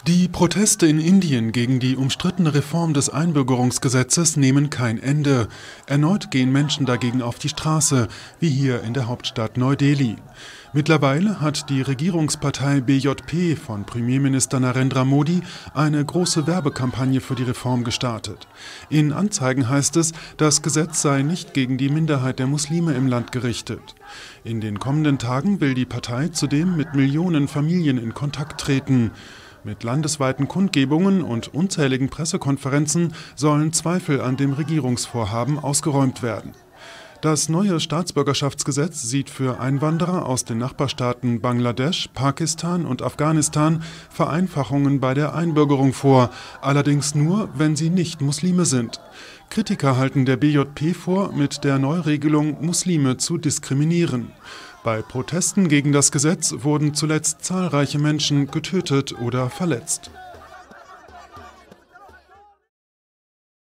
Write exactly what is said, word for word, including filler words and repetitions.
Die Proteste in Indien gegen die umstrittene Reform des Einbürgerungsgesetzes nehmen kein Ende. Erneut gehen Menschen dagegen auf die Straße, wie hier in der Hauptstadt Neu-Delhi. Mittlerweile hat die Regierungspartei B J P von Premierminister Narendra Modi eine große Werbekampagne für die Reform gestartet. In Anzeigen heißt es, das Gesetz sei nicht gegen die Minderheit der Muslime im Land gerichtet. In den kommenden Tagen will die Partei zudem mit Millionen Familien in Kontakt treten. Mit landesweiten Kundgebungen und unzähligen Pressekonferenzen sollen Zweifel an dem Regierungsvorhaben ausgeräumt werden. Das neue Staatsbürgerschaftsgesetz sieht für Einwanderer aus den Nachbarstaaten Bangladesch, Pakistan und Afghanistan Vereinfachungen bei der Einbürgerung vor, allerdings nur, wenn sie nicht Muslime sind. Kritiker halten der B J P vor, mit der Neuregelung Muslime zu diskriminieren. Bei Protesten gegen das Gesetz wurden zuletzt zahlreiche Menschen getötet oder verletzt.